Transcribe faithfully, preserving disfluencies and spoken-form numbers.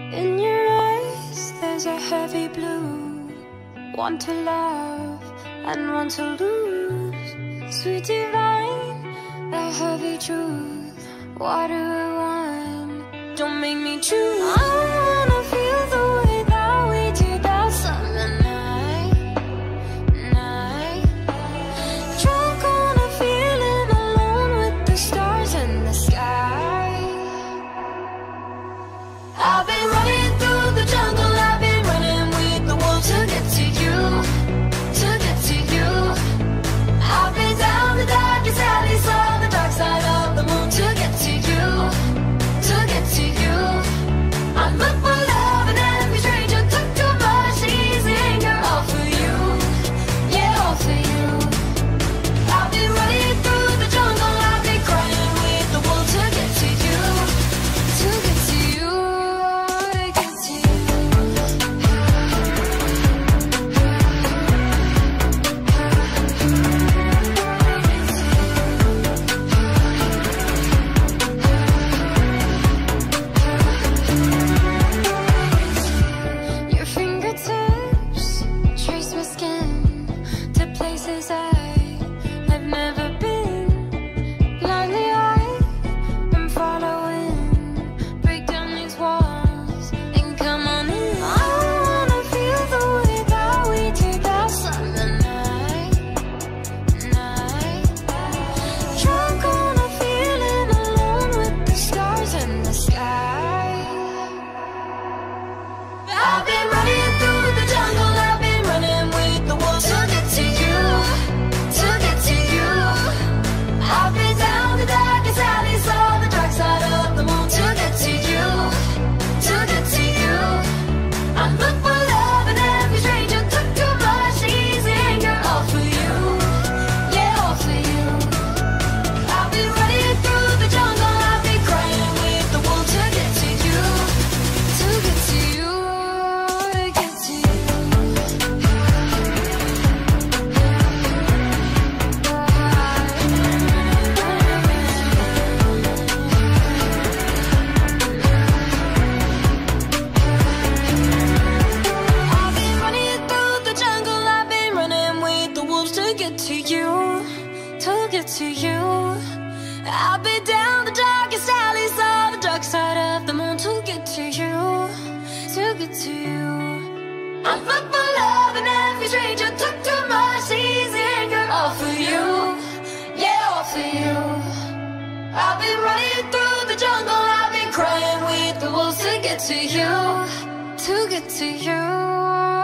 In your eyes there's a heavy blue, one to love and one to lose. Sweet divine, the heavy truth. What do I want? Don't make me choose. I wanna feel the way that we did that summer night, night. Drunk on a feeling, alone with the stars in the sky. I've been running through the jungle, I've been running with the wolves to get to you, to get to you. I've been down the darkest alley, saw the dark side of the moon to get to you, to get to you. I look for love and every stranger took too much easy anger, all for you, yeah, all for you. I've been running through the jungle, I've been crying with the wolves to get to you, to get to you, to get to you. Your fingertips trace my skin to places I have never been. Blindly I am following. Break down these walls and come on in. I wanna feel the way that we did that summer night, night. Drunk on a feeling, alone with the stars in the sky. I've been running through the jungle, I've been running with the wolves to get to you, to get to you. I've been down the darkest alley, saw the dark side of the moon to get to you, to get to you. I look for love and every stranger took too much easy anger, all for you, yeah, all for you. I've been running through the jungle, I've been crying with the wolves to get to you, to get to you, to get to you. I've been running through the jungle, I've been running with the wolves to get to you, to get to you. I've been down the darkest alleys, saw the dark side of the moon to get to you, to get to you. I look for love and every stranger took too much easy anger, all for you, yeah, all for you. I've been running through the jungle, I've been crying with the wolves to get to you, to get to you.